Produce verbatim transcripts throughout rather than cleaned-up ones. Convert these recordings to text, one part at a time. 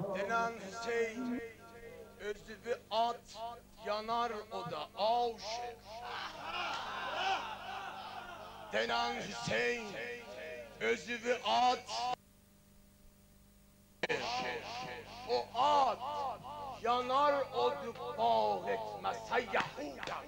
Denen Hüseyin özü bir at, yanar o da aşık. Denen Hüseyin özü bir at, o at yanar o da bağ etmese Yahudan.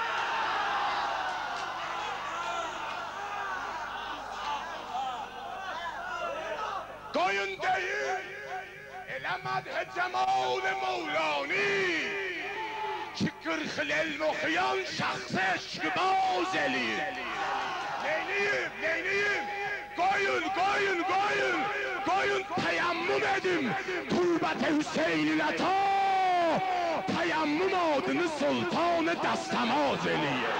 Koyun değil, elemad cemal Mevlani ki kırk el okuyan şahsı eşkıbaz eliyim. Neyliyim, neyliyim? Koyun, koyun, koyun, koyun teyemmüm edim. Turbet-i Hüseyin'ine ta teyemmüm adını Sultan-ı Dastamaz eliyim.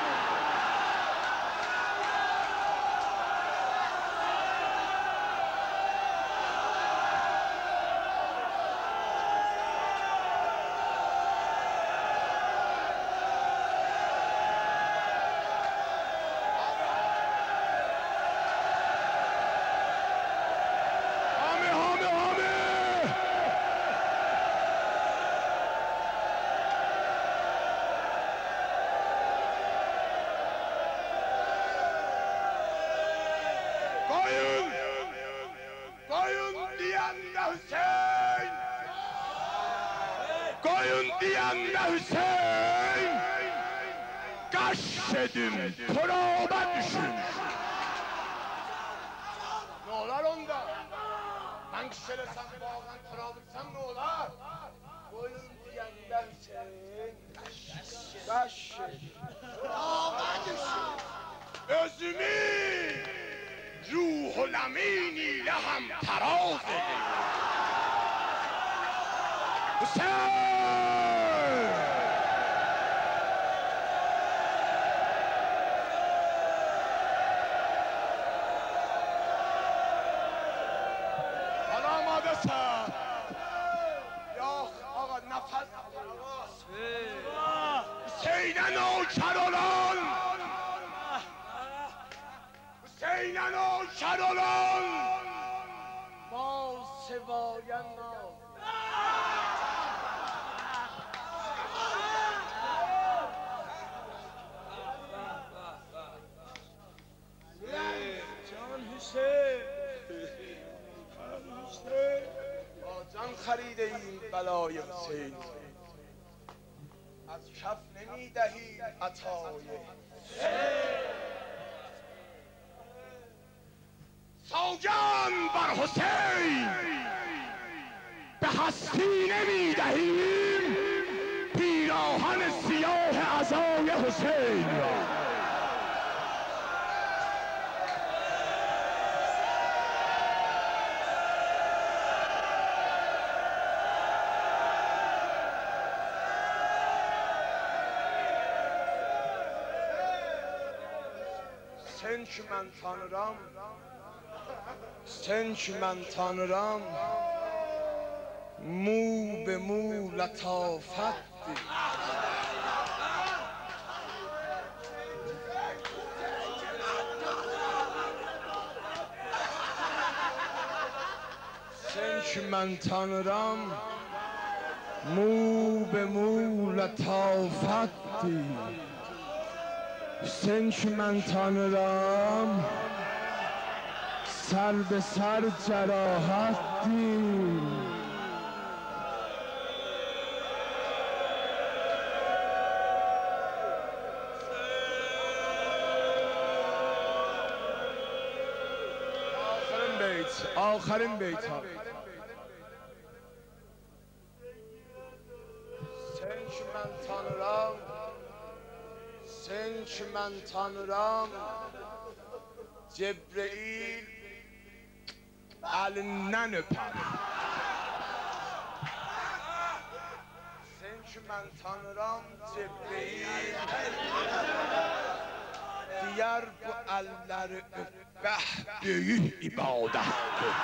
Koyun! Koyun diyen de Hüseyin! Koyun diyen de Hüseyin! Kaş edim, turaba düşün! Ne olar onda? Ben kişilesem bağlan turabıtsam ne olar? Koyun diyen de Hüseyin! Kaş edim, turaba düşün! Özümü! Ruhul Amin ile hem taraz edin. Hüseyin! Alamadasa. Yok ağa nefes. Hüseyin'e nöker olan. Hüseyin'e nöker olan mal sevayen nal. Can Hüseyin, Can Hüseyin. با جان خریده این بلای حسین از کف نمی دهی عطای سوگند بر حسین به هستی نمی دهیم پیراهن سیاه عزای حسین را sen ki mən tanıram, sen ki mən tanıram, mu be mu latafətdir. Sen ki mən tanıram, mu be mu latafətdir. sen ki من tanıram سر به سر جراحتی آخرین بیت آخرین بیت ها sen ki من tanıram sen ki mən tanıram Cebreil əlindən öpər sen ki mən tanıram Cebreil deyər bu əlləri öpmək böyük ibadətdir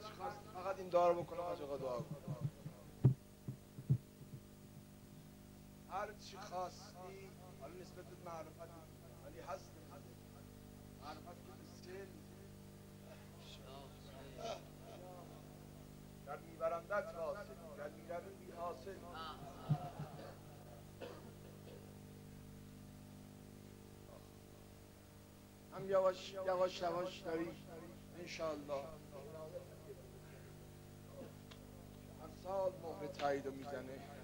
چی خواستی فقط این دعا رو بکنم از آقا دعا کن. هر چی خواستی حالا نسبت به معرفت ولی هست معرفت که به سن گر میبرندت واصل گر میروی بی حاصل. هم یواش یواش یواش داری انشاءالله هر سال مهر تایید رو میزنه.